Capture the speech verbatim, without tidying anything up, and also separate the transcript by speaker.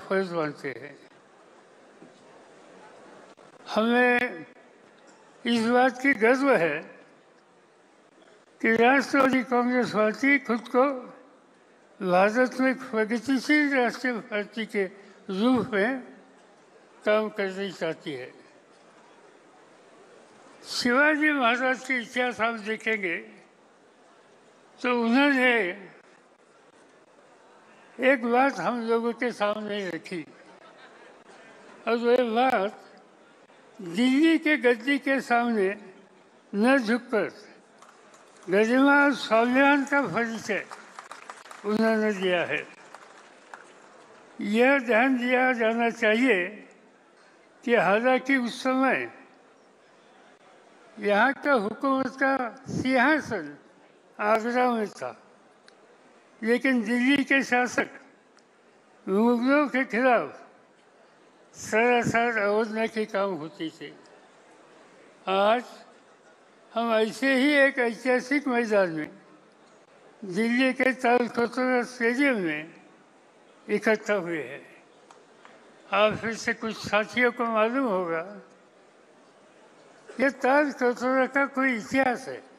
Speaker 1: फर्ज मानते हैं। हमें इस बात की गर्व है कि राष्ट्रवादी कांग्रेस पार्टी खुद को भारत में प्रगतिशील राष्ट्रीय पार्टी के रूप में काम करनी चाहती है। शिवाजी महाराज के इतिहास आप देखेंगे तो उन्होंने एक बात हम लोगों के सामने रखी और वह बात दिल्ली के गद्दी के सामने न झुककर गरिमा और स्वाभिमान का परिचय उन्होंने दिया है। यह ध्यान दिया जाना चाहिए कि हालांकि उस समय यहाँ का हुकूमत का सिंहासन आगरा में था, लेकिन दिल्ली के शासक मुगलों के खिलाफ सरासर अवज्ञा के काम होते थे। आज हम ऐसे ही एक ऐतिहासिक मैदान में दिल्ली के तालकटोरा स्टेडियम में इकट्ठा हुए हैं। आप फिर से कुछ साथियों को मालूम होगा, यह तालकटोरा का कोई इतिहास है।